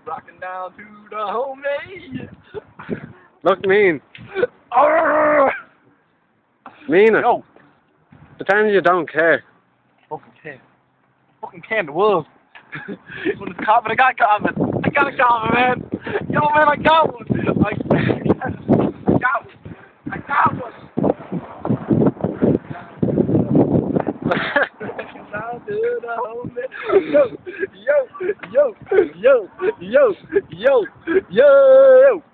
rocking down to the homie. Look mean. Arrgh! Mean it. Yo, Pretend you don't care. fucking can. Fucking can the wolves. When it's comment, I got a comment. I got a comment, man. Yo, man, I got one. I got one. I got one. Down to the homie. Yo, yo, yo, yo, yo, yo, yo.